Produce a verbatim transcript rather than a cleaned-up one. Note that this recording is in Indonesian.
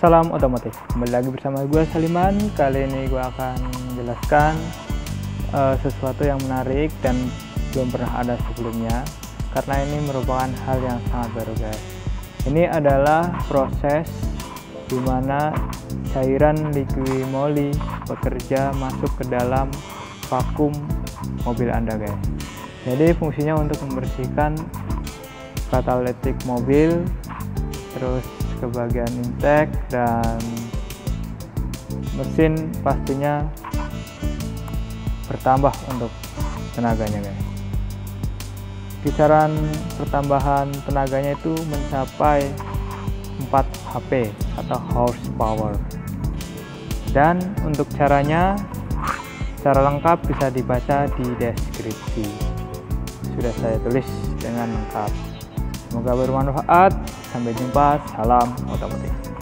Salam otomotif, kembali lagi bersama gue Saliman. Kali ini gue akan menjelaskan uh, sesuatu yang menarik dan belum pernah ada sebelumnya, karena ini merupakan hal yang sangat baru guys. Ini adalah proses di mana cairan liqui moly bekerja masuk ke dalam vakum mobil Anda guys. Jadi fungsinya untuk membersihkan katalitik mobil, terus ke bagian intake dan mesin pastinya bertambah untuk tenaganya guys. Kisaran pertambahan tenaganya itu mencapai empat H P atau horsepower. Dan untuk caranya secara lengkap bisa dibaca di deskripsi, sudah saya tulis dengan lengkap. Semoga bermanfaat. Sampai jumpa. Salam otomotif.